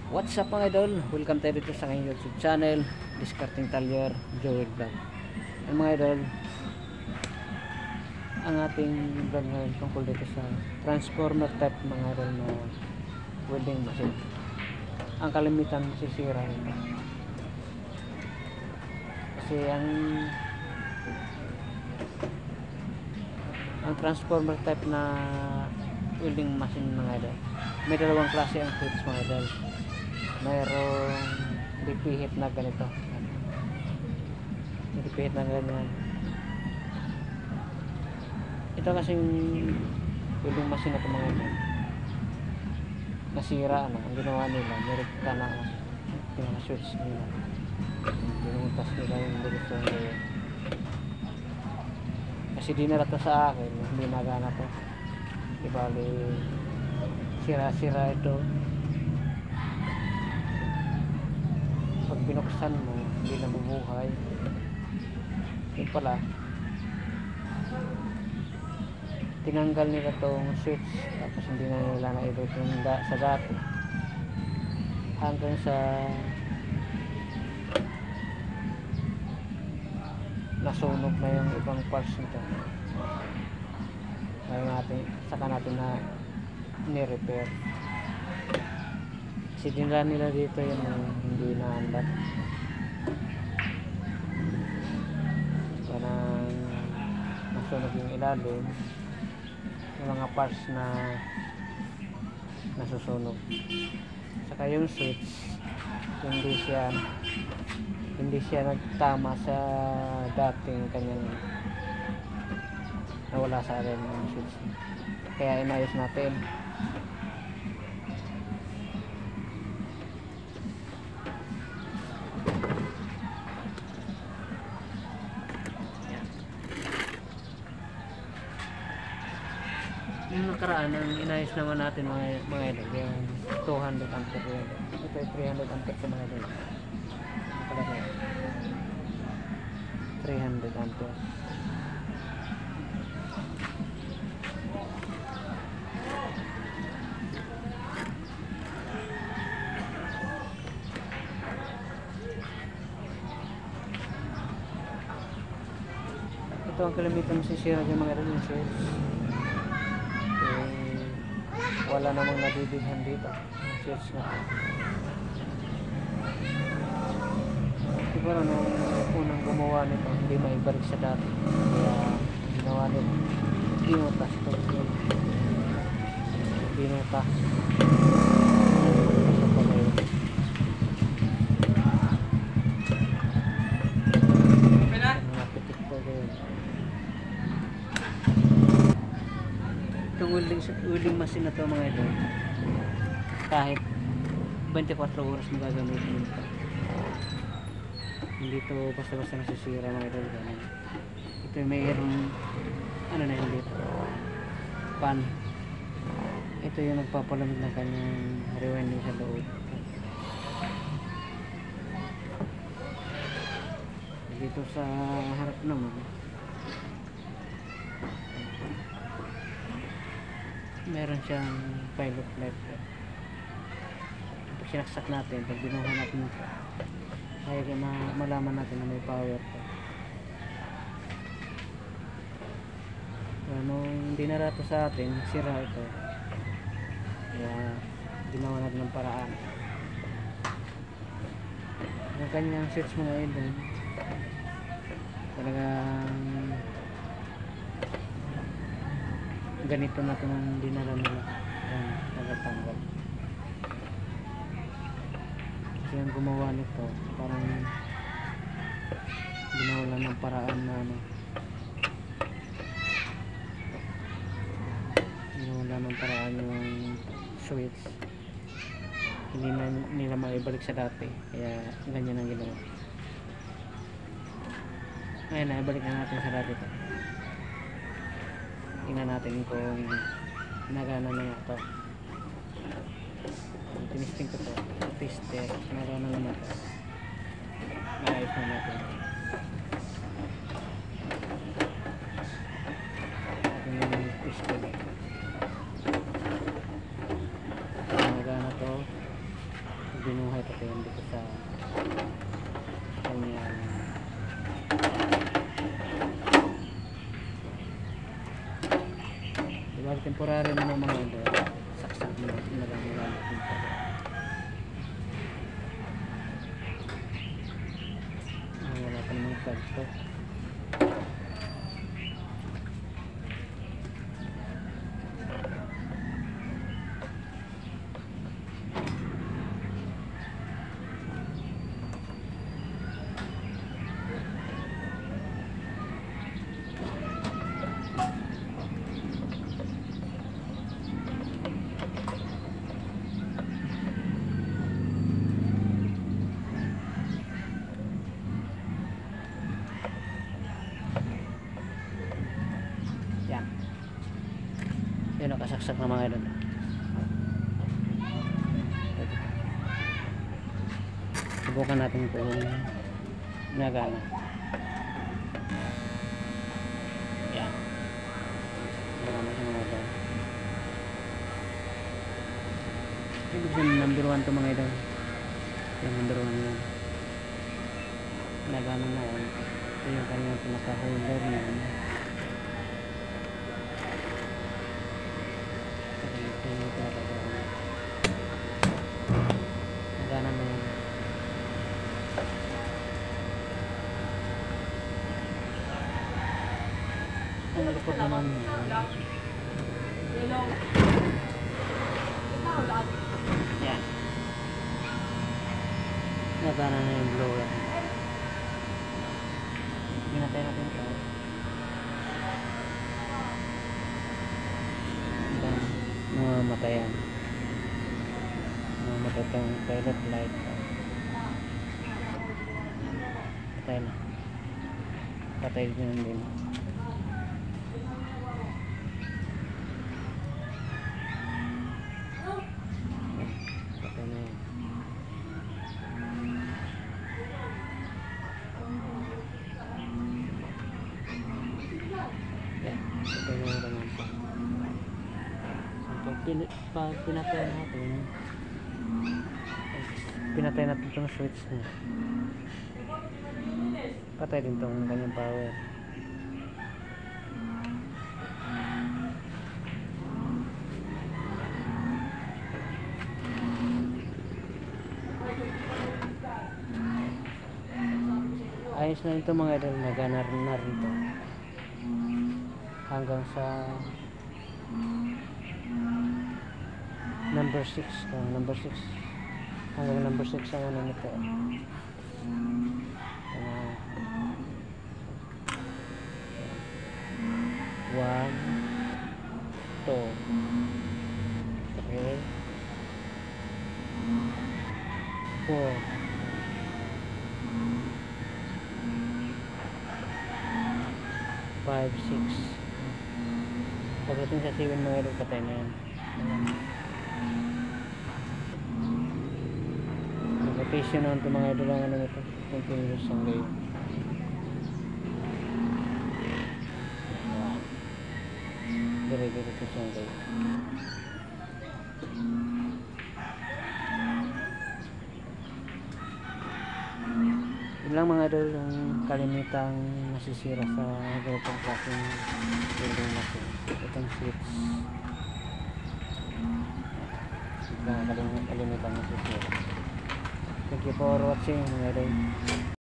What's up mga idol? Welcome tayo dito sa aking YouTube channel, Discarding Talyer Joel Vlog. And mga idol, ang ating vlog ngayon tungkol dito sa transformer type mga idol na welding machine. Ang kalimitan sisira ito. Kasi ang transformer type na welding machine mga idol, may dalawang klase ang switch mga idol. Mayroong dipihit na ganito, dipihit na ganyan. Ito kasing welding machine na ito mga idol, nasira na. Ang ginawa nila, nirekta na pinaka-switch nila, pinuntas nila yung direksyon nila. Kasi dinala to sa akin, hindi nagana to. Ibali sira-sira ito. Pag binuksan mo, hindi nabubuhay. Yun pala, tinanggal nila tong switch, tapos hindi na nila naibot yung sa dati, hanggang sa nasunog na yung ibang parts nito. Saka natin na ni-repair. Kasi dinala nila dito yung hindi naandat. Parang nasunog yung ilalim, yung mga parts na nasusunog. Saka yung switch, hindi siya nagtama sa dating kanyang nawala sa akin yung switch. Kaya inayos natin. Yung nakaraan, ang inayos naman natin mga idol, yung 200 ampere yun. Ito ay 300 ampere sa mga idol. Pala ko 300 ampere. Ito ang kalimitan sisira ng mga idol, yung switch. Wala namang nabibighan dito ang switch na ito. Siguro nung unang gumawa nito, hindi maibalik sa dati, kaya ginawa nito, binutas ito, binutas. Itong welding machine na ito mga idol, kahit 24 oras mo gagamitin ito, hindi ito basta-basta nasisira mga idol. Ito mayroong ano na yun dito, pan. Ito yung nagpapalamig ng kanyang rewinding sa loob. Dito sa harap naman, meron siyang pilot light. Pag sinaksak natin, pag binuha natin ito, kaya malaman natin na may power to. Nung dinala to sa atin, sira ito, kaya ginawa natin ng paraan. Yung kanyang switch mga idol, talagang ganito na ito nang dinala nila. Ayan, nagatanggal. Kasi yung gumawa nito, parang ginawa lang ng paraan na ginawa lang ng paraan yung switch, hindi na nila maibalik sa dati, kaya ganyan ang ginawa. Ngayon, naibalik na natin sa dati ito. Tingnan natin kung nagana na ito. Tinisting ko ito, tester, nagana naman ito. Maayos na natin. Ating yung tester. Nagana ito. natin dito sa kanyang diba temporary naman mga idol, saksak na natin na lang yung natin pa wala pa namang plug to. Yun, nakasaksak na mga idol. Subukan natin kung nagana. Yan. Nagana siya mga idol. Ibig sabihin number 1 to mga idol. Yung number 1 yan. Nagana na yan. Ito yung kanyang pinaka-holder na yan. Nagana na yan. Ang lupot naman yan. Nagana na yung blower. Pinatay natin ito. Mamatayan. Mamatay itong pilot light. Patay na. Patay din din. Patay na yan. Yan. Patay na yung naman pa. Pag pinatay natin, pinatay natin itong switch niya, patay din itong kanyang power. Ayos na ito mga idol, nagana na rin ito hanggang sa number 6 number 6 hanggang number 6 ang ano nito. 1 2 3 4 5 6 pagdating sa 7 mga idol, patay na yan. Rotation naman ito mga idol, ang ano ito, continuous ang gayon. Dire-diretso siyang gayon. Yun lang mga idol ang kalimitang nasisira sa ganitong klaseng building natin. Itong switch kalimitang nasisira. Thank you for watching mga idol.